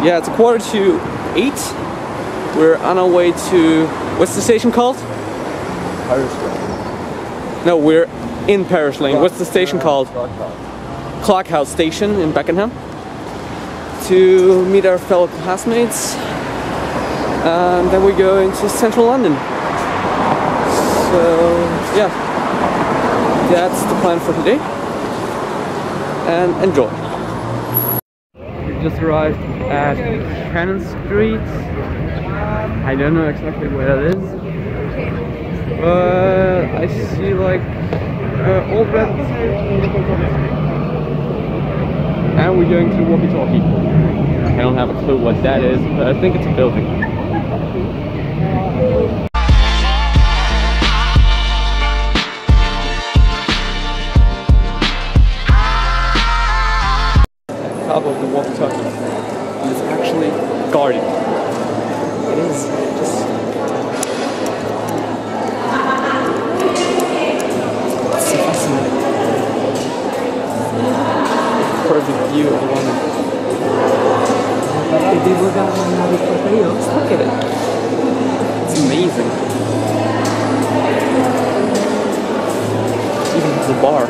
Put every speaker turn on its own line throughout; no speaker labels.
Yeah, it's 7:45. We're on our way to, what's the station called?
Parish Lane.
No, we're in Parish Lane. What's the station called? Clockhouse Station in Beckenham. To meet our fellow classmates. And then we go into central London. So, yeah. That's the plan for today. And enjoy. We just arrived at Cannon Street. I don't know exactly where that is, but I see like old red, and we're going to the walkie-talkie. I don't have a clue what that is, but I think it's a building. Top of the walkie-talkie, and it's actually guarded. It is just so fascinating. Perfect view of London. Just look at it. It's amazing. It even has a bar.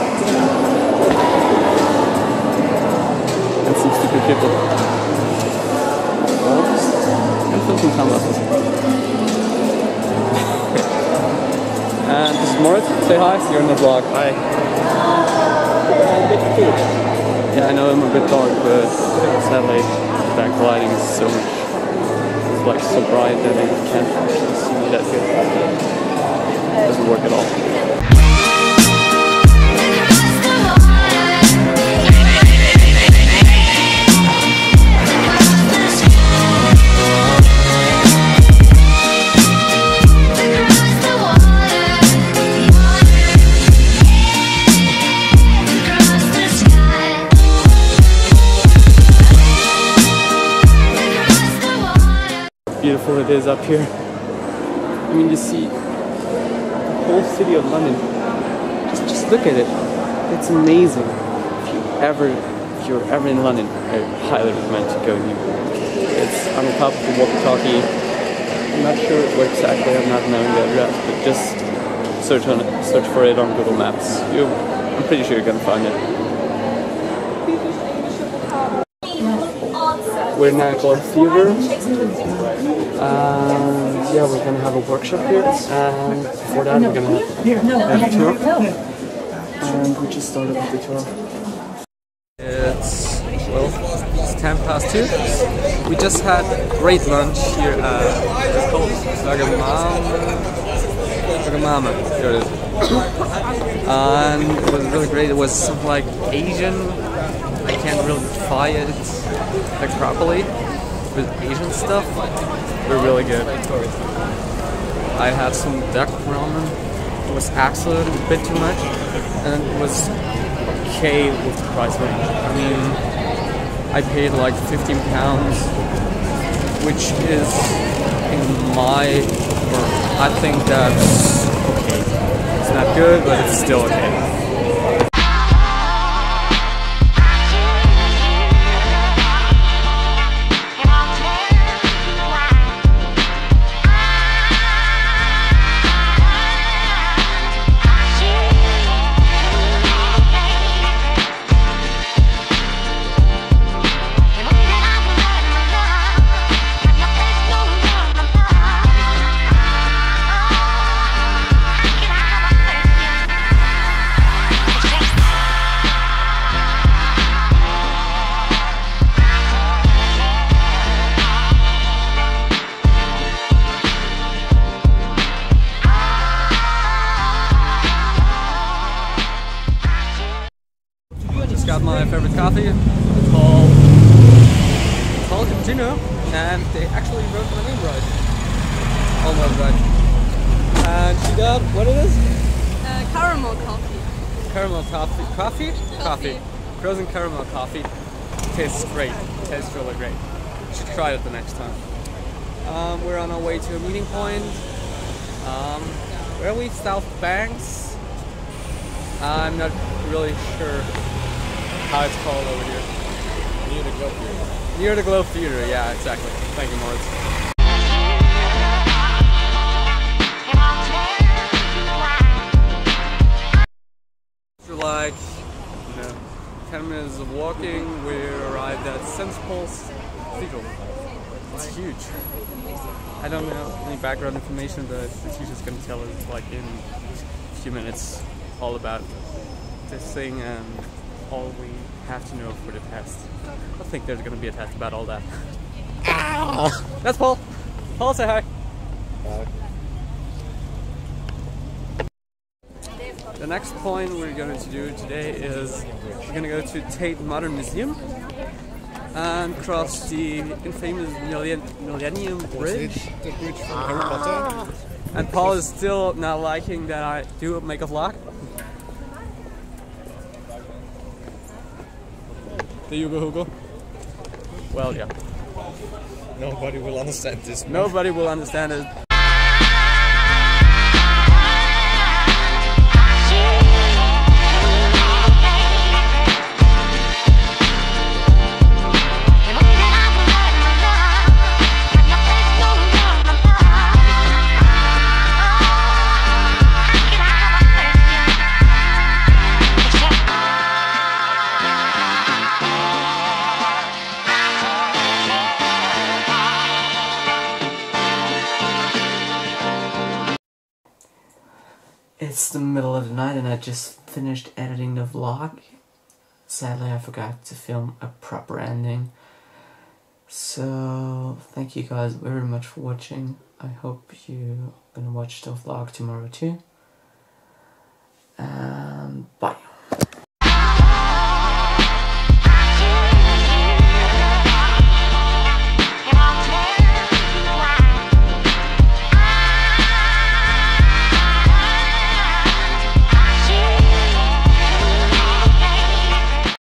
And some stupid people. And filming sunglasses. And this is Moritz. Say hi. You're in the vlog. Hi. Yeah, I know I'm a bit dark, but sadly the backlighting is so much. It's like so bright that I can't actually see me that good. It doesn't work at all. Beautiful it is up here. I mean, you see the whole city of London. Just look at it. It's amazing. If you're ever in London, I highly recommend to go here. It's on the top of the walkie-talkie. I'm not sure where exactly. I'm not knowing the address, but just search for it on Google Maps. I'm pretty sure you're gonna find it. We're now at Globe Theatre. Yeah, we're gonna have a workshop here, and before that we're gonna have a tour. And we just started with the tour. It's 2:10. We just had great lunch here at it's called Wagamama. Here it is. And it was really great. It was some like Asian. I can't really defy it like properly with Asian stuff. They're really good. I had some duck ramen. It was actually a bit too much, and it was okay with the price range. I mean, I paid like £15, which is in my, or I think that's okay. It's not good, but it's still okay. Got my favorite coffee. It's called Cappuccino, and they actually wrote my name right. Almost right. And she got what it is?
Caramel coffee.
Caramel coffee. Coffee. Frozen caramel coffee. Tastes great. Tastes really great. You should try it the next time. We're on our way to a meeting point. Where are we? South Banks. I'm not really sure how it's called over here.
Near the Globe Theatre.
Near the Globe Theatre, yeah, exactly. Thank you, Moritz. After like, 10 minutes of walking, we arrived at St. Paul's Cathedral. It's huge. I don't know any background information, but the teacher's gonna tell us like in a few minutes all about this thing and all we have to know for the test. I think there's gonna be a test about all that. That's Paul. Paul, say hi.
Bye.
The next point we're going to do today is we're going to go to Tate Modern Museum and cross the infamous Millennium Bridge.
The bridge from Harry Potter.
And Paul is still not liking that I do make a vlog. The Hugo Hugo. Well, yeah.
Nobody will understand this.
Nobody will understand it. It's the middle of the night and I just finished editing the vlog. Sadly I forgot to film a proper ending. So thank you guys very much for watching. I hope you're gonna watch the vlog tomorrow too.